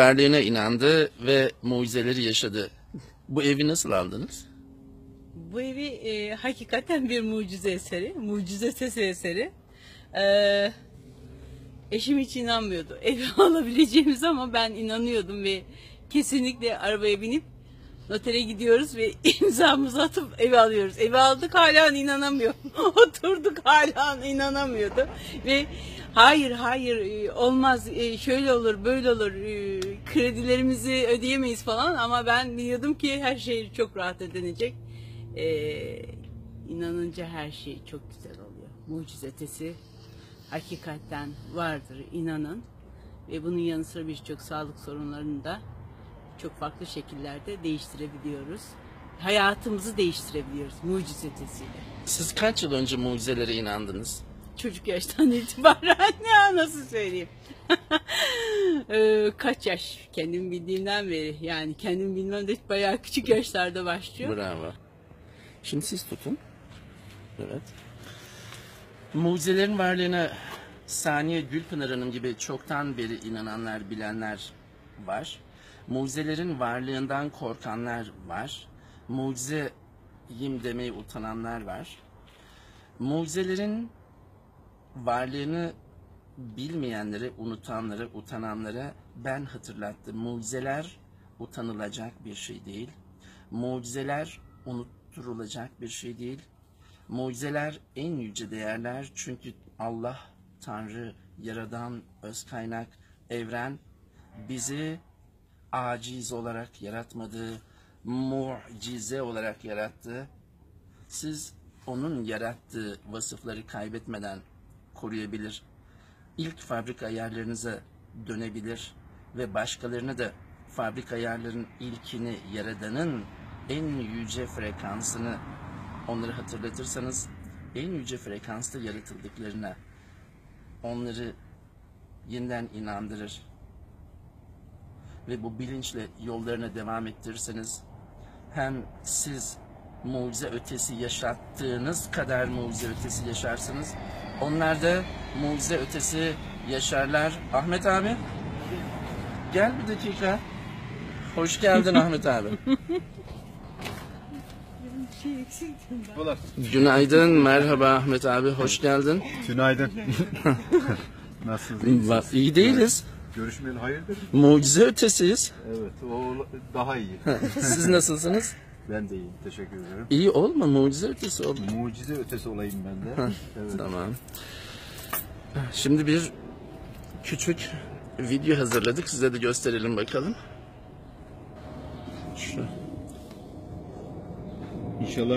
varlığına inandı ve mucizeleri yaşadı. Bu evi nasıl aldınız? Bu evi hakikaten bir mucize eseri, mucize sesi eseri. Eşim hiç inanmıyordu evi alabileceğimiz ama ben inanıyordum ve kesinlikle arabaya binip notere gidiyoruz ve imzamızı atıp evi alıyoruz. Evi aldık hala inanamıyor. Oturduk hala inanamıyordu ve hayır olmaz, şöyle olur böyle olur, kredilerimizi ödeyemeyiz falan ama ben biliyordum ki her şey çok rahat ödenecek. İnanınca her şey çok güzel oluyor. Mucize ötesi hakikaten vardır, inanın. Ve bunun yanı sıra birçok sağlık sorunlarını da çok farklı şekillerde değiştirebiliyoruz. Hayatımızı değiştirebiliyoruz mucize ötesiyle. Siz kaç yıl önce mucizelere inandınız? Çocuk yaştan itibaren ya nasıl söyleyeyim? Kaç yaş? Kendim bildiğimden beri. Yani kendim bilmem de bayağı küçük yaşlarda başlıyor. Bravo. Şimdi siz tutun. Evet. Mucizelerin varlığına Saniye Gülpınar Hanım gibi çoktan beri inananlar, bilenler var. Mucizelerin varlığından korkanlar var. Mucizeyim demeye utananlar var. Mucizelerin varlığını bilmeyenlere, unutanlara, utananlara ben hatırlattım. Mucizeler utanılacak bir şey değil. Mucizeler unutturulacak bir şey değil. Mucizeler en yüce değerler çünkü Allah, Tanrı, Yaradan, öz kaynak, evren bizi aciz olarak yaratmadı, mucize olarak yarattı. Siz onun yarattığı vasıfları kaybetmeden koruyabilir, ilk fabrika ayarlarınıza dönebilir ve başkalarına da fabrika ayarların ilkini, Yaradan'ın en yüce frekansını onları hatırlatırsanız, en yüce frekansta yaratıldıklarına onları yeniden inandırır ve bu bilinçle yollarına devam ettirirseniz hem siz mucize ötesi yaşattığınız kadar mucize ötesi yaşarsınız, onlar da mucize ötesi yaşarlar. Ahmet abi, gel bir dakika. Hoş geldin Ahmet abi. Günaydın, merhaba Ahmet abi, hoş geldin. Günaydın. Nasılsınız? İyi değiliz. Görüşmeyeli hayırdır? Mucize ötesiyiz. Evet, o daha iyi. Siz nasılsınız? Ben de iyiyim, teşekkür ederim. İyi olma, mucize ötesi ol. Mucize ötesi olayım ben de. Evet. Tamam. Şimdi bir küçük video hazırladık. Size de gösterelim bakalım. Şu. İnşallah.